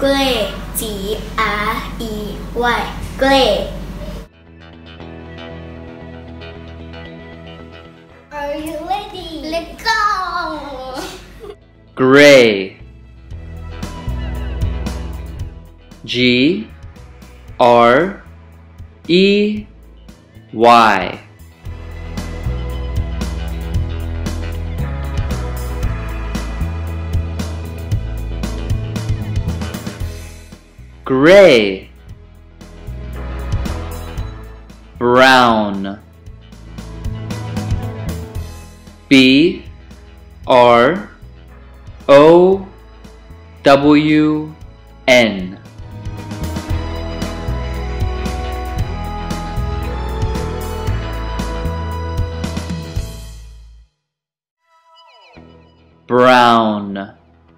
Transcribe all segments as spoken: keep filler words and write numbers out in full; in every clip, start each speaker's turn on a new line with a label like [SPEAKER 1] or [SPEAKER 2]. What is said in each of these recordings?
[SPEAKER 1] Gray. G R E Y. Gray. Are you ready? Let's go.
[SPEAKER 2] Gray. G R E Y. Gray. Brown. B R O W N. Brown.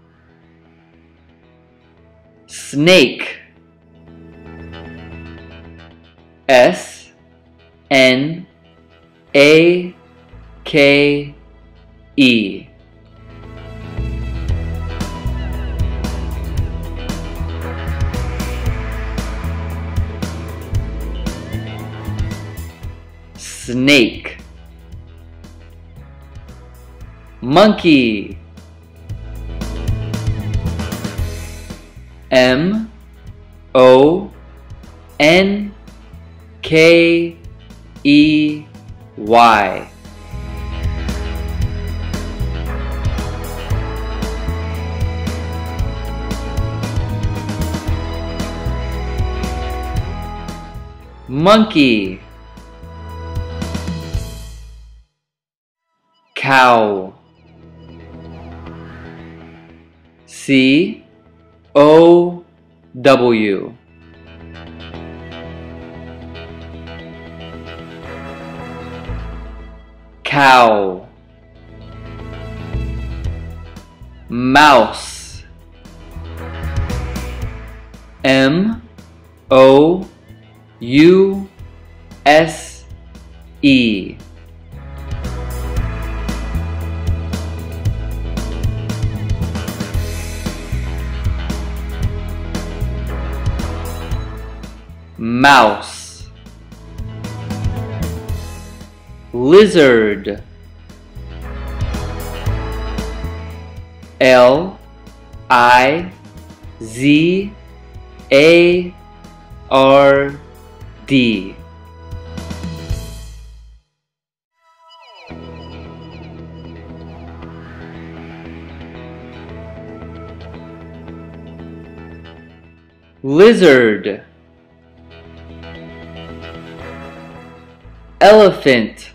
[SPEAKER 2] Snake. S N A K E. Snake. Monkey. M O N K E Y. Monkey. Cow. C O W. Cow. Mouse. M O U S E. Mouse. Lizard. L I Z A R D. Lizard. Elephant.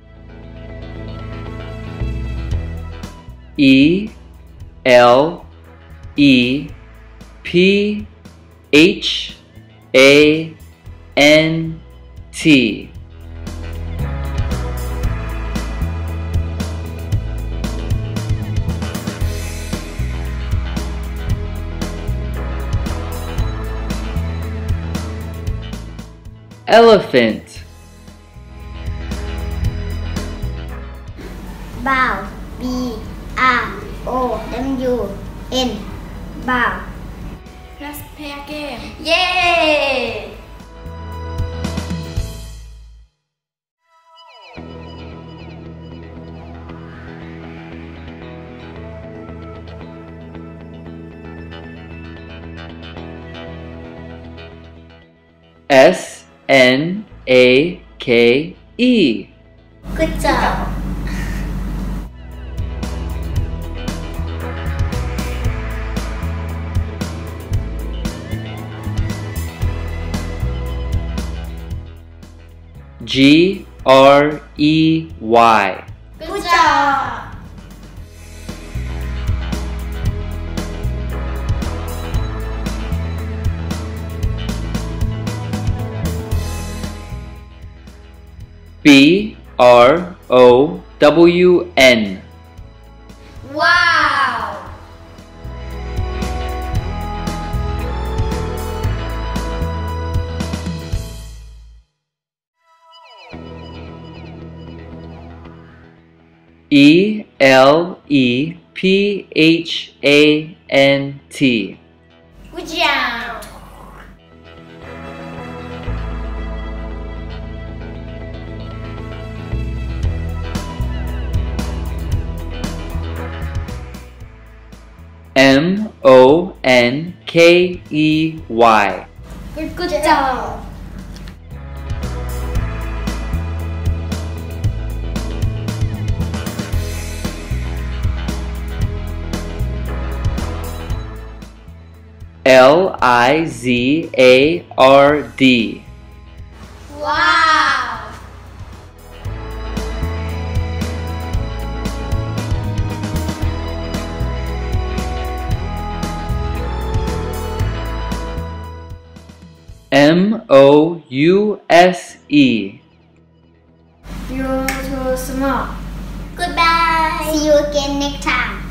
[SPEAKER 2] E L E P H A N T. Elephant.
[SPEAKER 1] Bow. B R O W N. Bow.
[SPEAKER 3] Let's play a game.
[SPEAKER 1] Yay!
[SPEAKER 2] S N A K E.
[SPEAKER 1] Good job.
[SPEAKER 2] G R E Y.
[SPEAKER 1] Good job.
[SPEAKER 2] B R O W N.
[SPEAKER 1] Wow.
[SPEAKER 2] E L E P H A N T.
[SPEAKER 1] Good job.
[SPEAKER 2] M O N K E Y.
[SPEAKER 1] Good, good job.
[SPEAKER 2] L I Z A R D.
[SPEAKER 1] Wow.
[SPEAKER 2] M O U S E.
[SPEAKER 3] You're too small.
[SPEAKER 1] Goodbye. See you again next time.